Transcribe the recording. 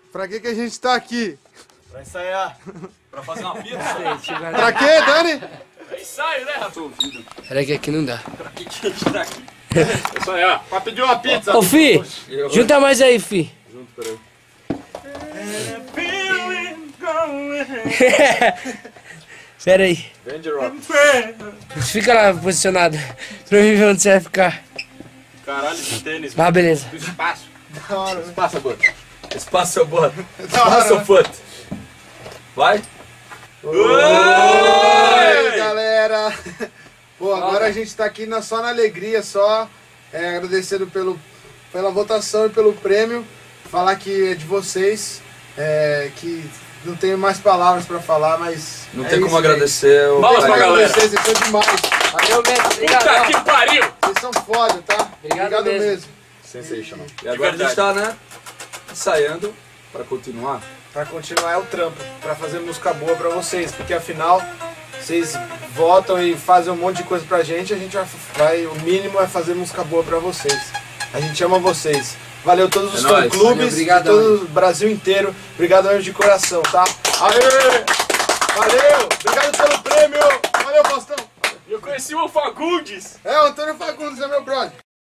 Pra que a gente tá aqui? Pra ensaiar. Pra fazer uma pizza. Pra quê, Dani? É ensaio, né, Rafa? Peraí que aqui não dá. Pra que a gente tá aqui? É ensaiar. Pra pedir uma pizza. Ô, Fi, junta mais aí, Fi. Junto, peraí. Pera aí. Vende rock. Fica lá posicionado. Pra mim ver onde você vai ficar. Caralho de tênis. Mas beleza. Do espaço. Da hora, né? Espaço, bota. Espaço, bota. Da hora. Espaço, foot. Vai. Oi, galera! Pô, agora a gente tá aqui só na alegria, agradecendo pela votação e pelo prêmio. Falar que é de vocês, que não tenho mais palavras pra falar, mas... Não é tem como isso, agradecer o Palmas pra galera. Vocês são demais. Valeu, mestre. Obrigado. Puta que pariu. Vocês são foda, tá? Obrigado mesmo. Sensational. E agora a gente tá, né, ensaiando pra continuar. Pra continuar é o trampo, pra fazer música boa pra vocês, porque afinal vocês votam e fazem um monte de coisa pra gente, a gente o mínimo é fazer música boa pra vocês. A gente ama vocês. Valeu todos os nóis. fã-clubes de todo o Brasil inteiro. Obrigado mesmo de coração, tá? Aê! Valeu! Obrigado pelo prêmio! Valeu, Faustão! Eu conheci o Fagundes. É, o Antônio Fagundes é meu brother.